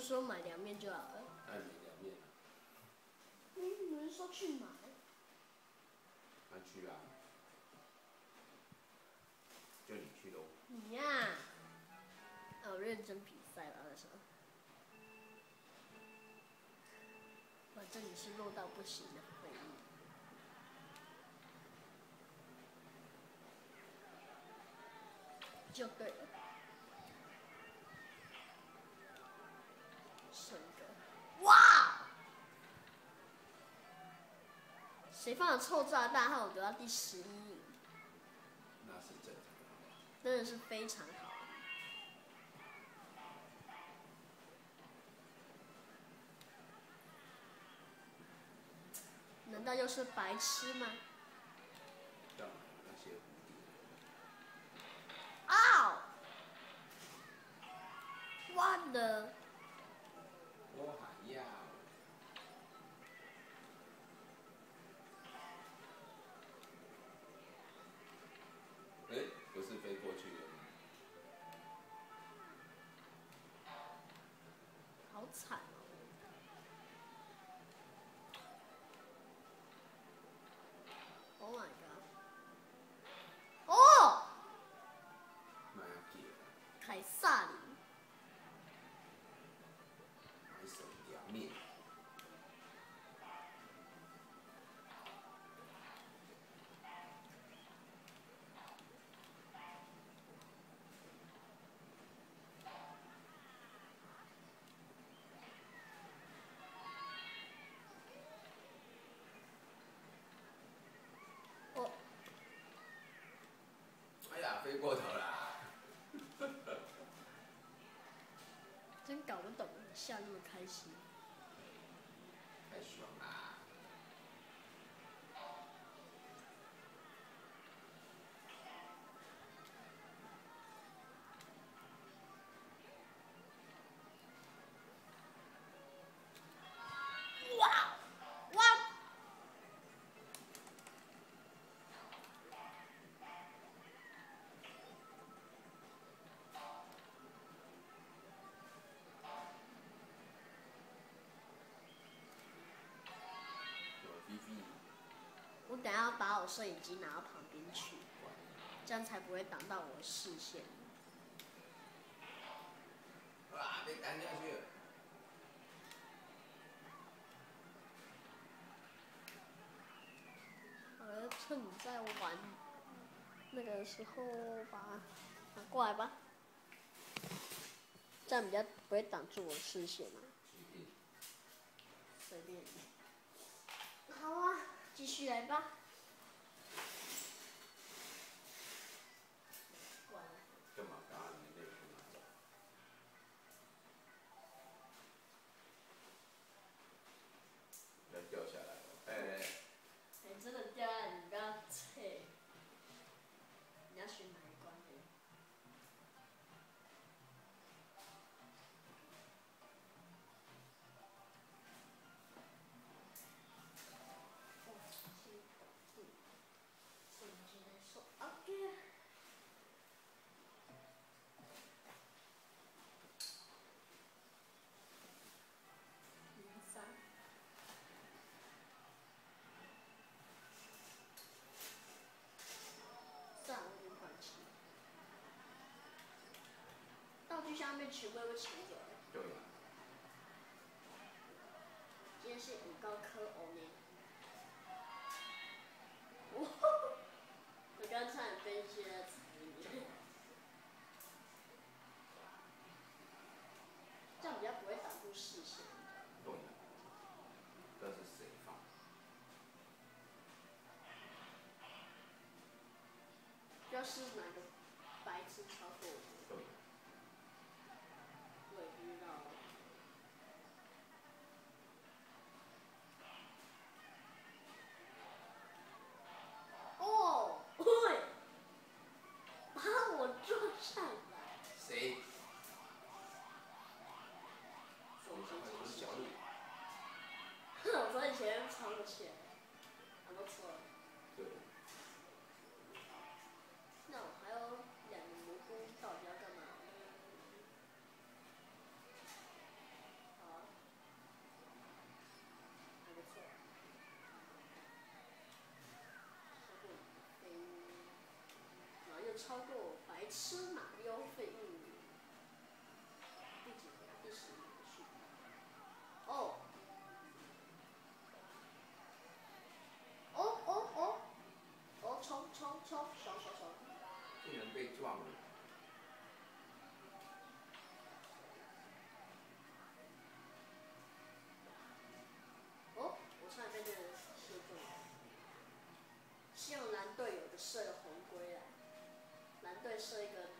是说买凉面就好了？ 爱买凉面啊。 你们说去买？ 那去啊。就你去喽。 你呀、我认真比赛了那时候。反正你是弱到不行的废物。就对了。剩一个。哇！谁放的臭炸弹害我得到第11名？ 那是正常的。 真的是非常好。难道又是白痴吗？ 干嘛那些蝴蝶？ 啊！What the？ 我还要。不是飞过去的吗？ 好惨哦！Oh my god！ 哦！ 那要给凯撒琳。 买什么凉面？ 哦。 哎呀，飞过头啦！ 真搞不懂你笑那么开心。 太爽啦！ 哇！哇！我等下要把我摄影机拿到旁边去，这样才不会挡到我的视线。 哇，被干下去了。 好了，趁你在玩那个时候把它拿过来吧，这样比较不会挡住我的视线嘛。随便。好啊，继续来吧。 干嘛把你的内裤拿走？要掉下来了， 真的掉下来，你不要切。你要选哪一关的？OK。03。算了，我已经放弃。道具箱被全部都抢走了。 对。 今天是5高科欧呢。我刚差点飞去了词里面。这样比较不会挡住视线。 对。这是谁放？ 要是哪个白痴超过我？ 对。 我也不知道。哦，会把我抓上来。 谁？ 手机我是小鹿。 我从以前藏过去，还不错。 对。 那我还有2个蘑菇，到底要干嘛？ 吃马优费第几回啊？第10回。哦。哦，冲！爽！ 竟然被撞了。 哦，我差点被那个人射中了。希望蓝队有个射个红龟来，蓝队射一个